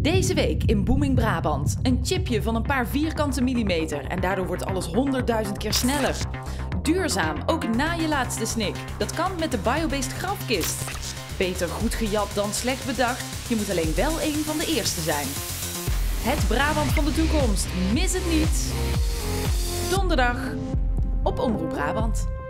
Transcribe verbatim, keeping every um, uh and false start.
Deze week in Booming Brabant. Een chipje van een paar vierkante millimeter en daardoor wordt alles honderdduizend keer sneller. Duurzaam, ook na je laatste snik. Dat kan met de Biobased grafkist. Beter goed gejat dan slecht bedacht. Je moet alleen wel een van de eerste zijn. Het Brabant van de toekomst. Mis het niet. Donderdag op Omroep Brabant.